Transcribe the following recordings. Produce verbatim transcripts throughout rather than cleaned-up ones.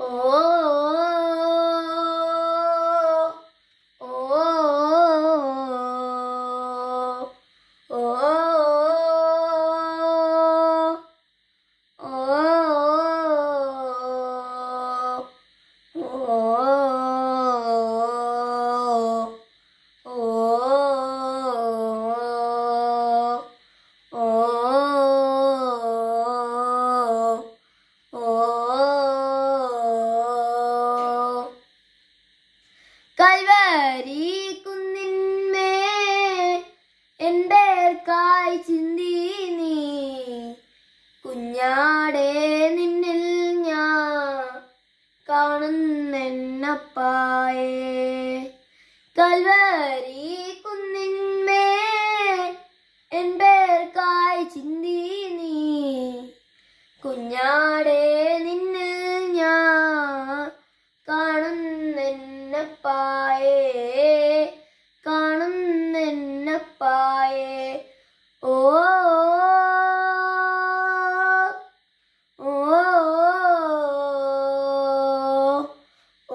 കൽവരി കുന്നിന്മേ എൻ്റെ കായ് ചിന്തി നീ കുഞ്ഞാടേ നിന്നിൽ ഞാൻ കാണുന്നെന്നപ്പായേ. കൽവരി കുന്നിന്മേ എൻ്റെ കായ് ചിന്തി നീ കുഞ്ഞാടേ നിന്നിൽ ഞാൻ കാണുന്നെന്നപ്പായേ കാണുന്നെന്നപ്പായേ. ഓ ഓ ഓ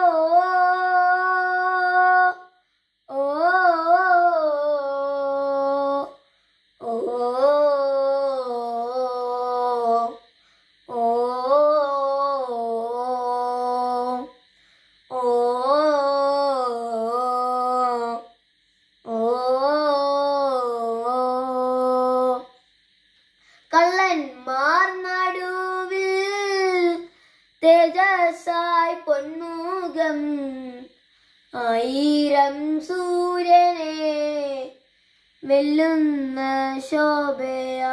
കള്ളന്മാർ നടുവിൽ തേജസ്സായി പൊന്മുഖം ആയിരം സൂര്യനെ വെല്ലുന്ന ശോഭയാ.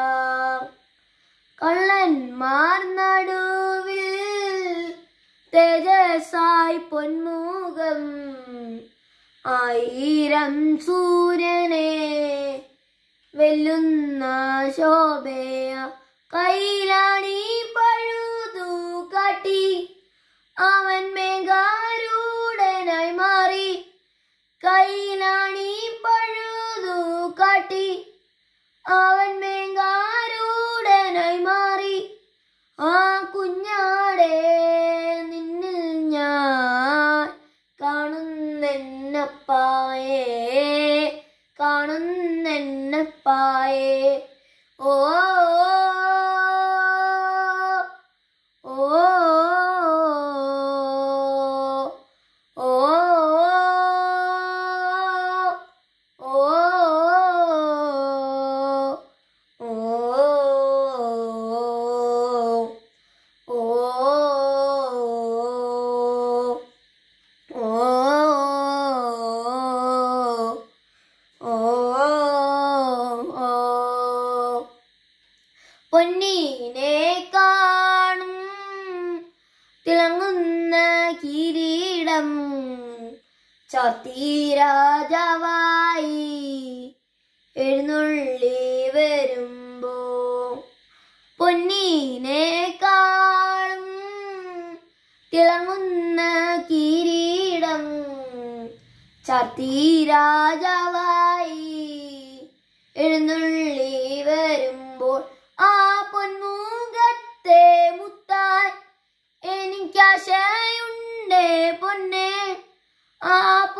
കള്ളന്മാർ നടുവിൽ തേജസ്സായി പൊന്മുഖം ആയിരം സൂര്യനെ വെല്ലുന്ന ശോഭയ. കൈലാണി പഴുതു കാട്ടി അവൻ മേഘാരൂഢനായി മാറി. കൈലാണി പഴുതു കാട്ടി അവൻ മേഘാരൂഢനായി മാറി. ആ കുഞ്ഞാടേ നിന്നിൽ ഞാൻ കാണുന്നെന്നപ്പായേ കാണുന്നെന്നപ്പായേ. ഓ ഓ ഓ പൊന്നിനെ കാണും തിളങ്ങുന്ന കിരീടം ചാർത്തി രാജാവായി എഴുന്നള്ളി വരുമ്പോ. പൊന്നിനെ കാണും തിളങ്ങുന്ന കിരീടം ചാർത്തി രാജാവായി എഴുന്നള്ളി വരുമ്പോൾ ആ പൊന്മുഖത്തെ മുത്താൻ എനിക്കാശയുണ്ടേ പൊന്നെ. ആ